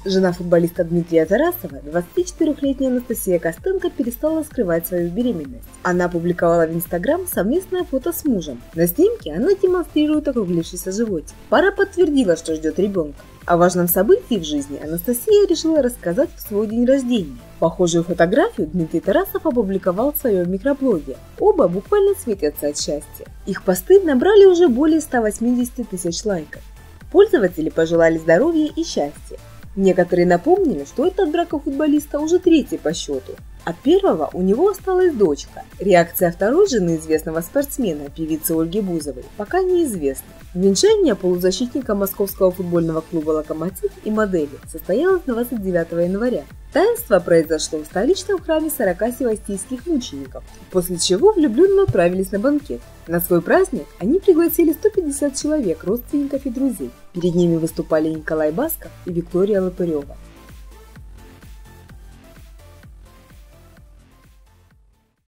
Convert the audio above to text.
Жена футболиста Дмитрия Тарасова, 24-летняя Анастасия Костенко, перестала скрывать свою беременность. Она опубликовала в Инстаграм совместное фото с мужем. На снимке она демонстрирует округлившийся животик. Пара подтвердила, что ждет ребенка. О важном событии в жизни Анастасия решила рассказать в свой день рождения. Похожую фотографию Дмитрий Тарасов опубликовал в своем микроблоге. Оба буквально светятся от счастья. Их посты набрали уже более 180 тысяч лайков. Пользователи пожелали здоровья и счастья. Некоторые напомнили, что этот брак у футболиста уже третий по счету. От первого у него осталась дочка. Реакция второй жены известного спортсмена, певицы Ольги Бузовой, пока неизвестна. Венчание полузащитника московского футбольного клуба «Локомотив» и модели состоялось 29 января. Таинство произошло в столичном храме 40 севастийских мучеников, после чего влюбленные отправились на банкет. На свой праздник они пригласили 150 человек, родственников и друзей. Перед ними выступали Николай Басков и Виктория Лопырева.